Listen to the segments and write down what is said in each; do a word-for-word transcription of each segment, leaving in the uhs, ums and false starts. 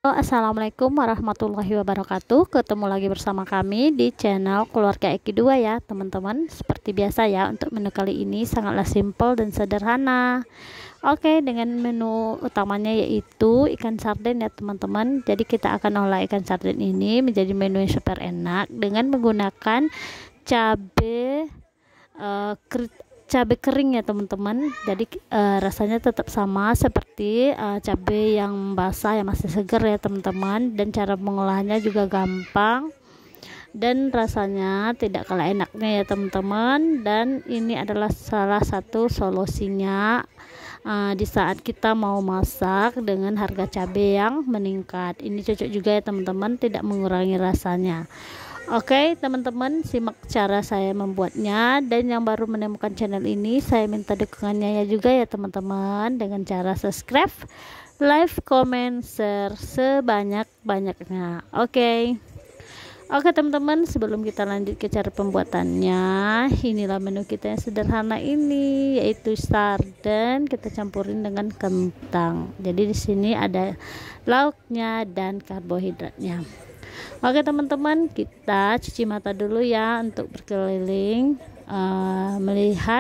Assalamualaikum warahmatullahi wabarakatuh. Ketemu lagi bersama kami di channel Keluarga Eki dua ya teman-teman. Seperti biasa ya, untuk menu kali ini sangatlah simpel dan sederhana. Oke, dengan menu utamanya yaitu ikan sarden ya teman-teman. Jadi kita akan olah ikan sarden ini menjadi menu yang super enak dengan menggunakan cabai uh, cabai kering ya teman-teman. Jadi uh, rasanya tetap sama seperti uh, cabai yang basah yang masih segar ya teman-teman, dan cara mengolahnya juga gampang dan rasanya tidak kalah enaknya ya teman-teman. Dan ini adalah salah satu solusinya uh, di saat kita mau masak dengan harga cabai yang meningkat. Ini cocok juga ya teman-teman, tidak mengurangi rasanya. Oke teman-teman, simak cara saya membuatnya. Dan yang baru menemukan channel ini, saya minta dukungannya ya juga ya teman-teman, dengan cara subscribe, like, comment, share sebanyak-banyaknya. Oke Oke teman-teman, sebelum kita lanjut ke cara pembuatannya, inilah menu kita yang sederhana ini, yaitu sarden kita campurin dengan kentang. Jadi di sini ada lauknya dan karbohidratnya. Oke teman-teman, kita cuci mata dulu ya untuk berkeliling uh, melihat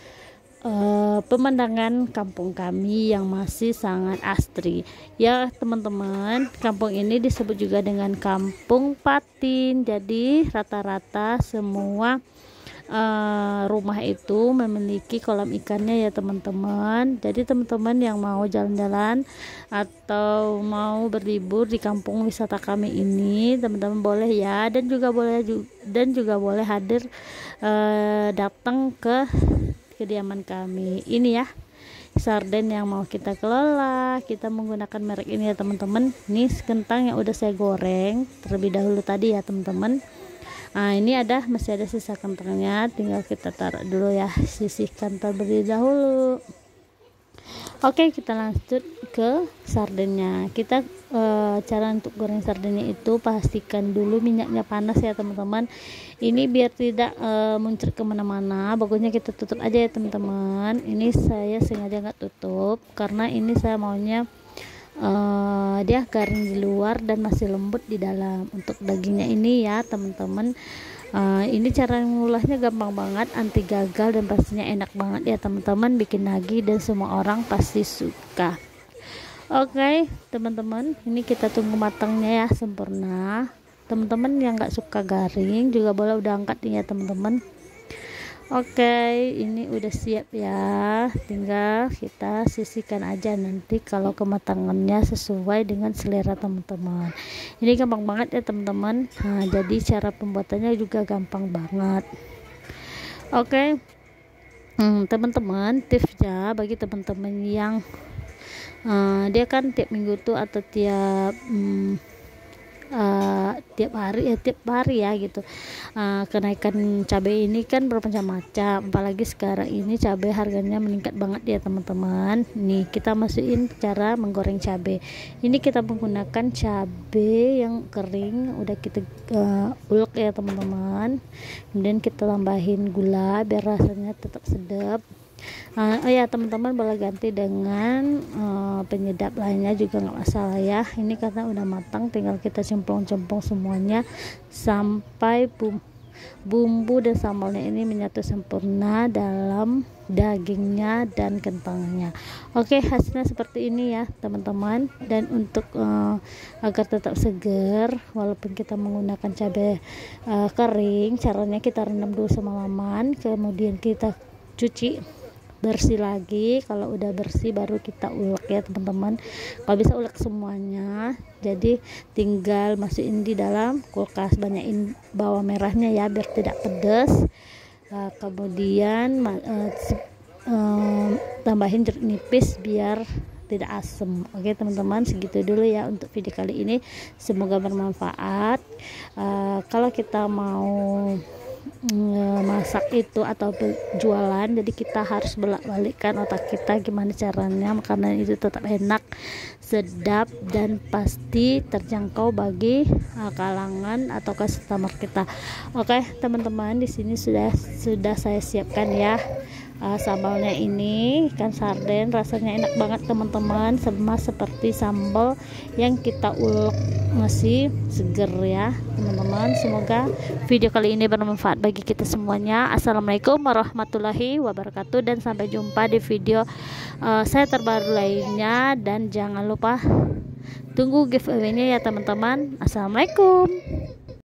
uh, pemandangan kampung kami yang masih sangat asri ya teman-teman. Kampung ini disebut juga dengan Kampung Patin. Jadi rata-rata semua Uh, rumah itu memiliki kolam ikannya ya teman-teman. Jadi teman-teman yang mau jalan-jalan atau mau berlibur di kampung wisata kami ini, teman-teman boleh ya, dan juga boleh dan juga boleh hadir uh, datang ke kediaman kami ini ya. Sarden yang mau kita kelola, kita menggunakan merek ini ya teman-teman. Ini kentang yang udah saya goreng terlebih dahulu tadi ya teman-teman. Nah ini ada masih ada sisa kentangnya, tinggal kita taruh dulu ya, sisihkan terlebih dahulu. Oke, kita lanjut ke sardennya. Kita e, cara untuk goreng sardennya itu pastikan dulu minyaknya panas ya teman-teman. Ini biar tidak e, muncrat kemana-mana, bagusnya kita tutup aja ya teman-teman. Ini saya sengaja nggak tutup karena ini saya maunya Uh, dia garing di luar dan masih lembut di dalam. Untuk dagingnya ini ya teman-teman, uh, ini cara mengolahnya gampang banget, anti gagal dan pastinya enak banget ya teman-teman, bikin lagi dan semua orang pasti suka. Oke okay, teman-teman, ini kita tunggu matangnya ya sempurna. Teman-teman yang nggak suka garing juga boleh udah angkat ya teman-teman. Oke, okay, ini udah siap ya, tinggal kita sisihkan aja nanti kalau kematangannya sesuai dengan selera teman-teman. Ini gampang banget ya teman-teman. Nah, jadi cara pembuatannya juga gampang banget. Oke, okay. hmm, teman-teman, tipsnya bagi teman-teman yang uh, dia kan tiap minggu tuh atau tiap um, Uh, tiap hari ya tiap hari ya gitu. Uh, kenaikan cabai ini kan bermacam-macam, apalagi sekarang ini cabai harganya meningkat banget ya teman-teman. Nih kita masukin cara menggoreng cabai. Ini kita menggunakan cabai yang kering udah kita uh, ulek ya teman-teman, kemudian kita tambahin gula biar rasanya tetap sedap. Uh, oh ya teman-teman, boleh ganti dengan uh, penyedap lainnya juga nggak masalah ya. Ini karena udah matang, tinggal kita cemplung-cemplung semuanya sampai bumbu, bumbu dan sambalnya ini menyatu sempurna dalam dagingnya dan kentangnya. Oke, hasilnya seperti ini ya teman-teman. Dan untuk uh, agar tetap segar walaupun kita menggunakan cabai uh, kering, caranya kita rendam dulu semalaman, kemudian kita cuci bersih lagi. Kalau udah bersih baru kita ulek ya teman-teman. Kalau bisa ulek semuanya, jadi tinggal masukin di dalam kulkas, banyakin bawang merahnya ya biar tidak pedas. Uh, kemudian uh, uh, tambahin jeruk nipis biar tidak asem. Oke teman-teman, segitu dulu ya untuk video kali ini, semoga bermanfaat. Uh, kalau kita mau masak itu atau jualan, jadi kita harus bolak-balikkan otak kita gimana caranya makanan itu tetap enak, sedap, dan pasti terjangkau bagi uh, kalangan atau customer kita. Oke teman-teman, di sini sudah sudah saya siapkan ya uh, sambalnya ini ikan sarden, rasanya enak banget teman-teman, sama seperti sambal yang kita ulek, masih seger ya teman-teman. Semoga video kali ini bermanfaat bagi kita semuanya. Assalamualaikum warahmatullahi wabarakatuh, dan sampai jumpa di video uh, saya terbaru lainnya, dan jangan lupa tunggu giveaway-nya ya teman-teman. Assalamualaikum.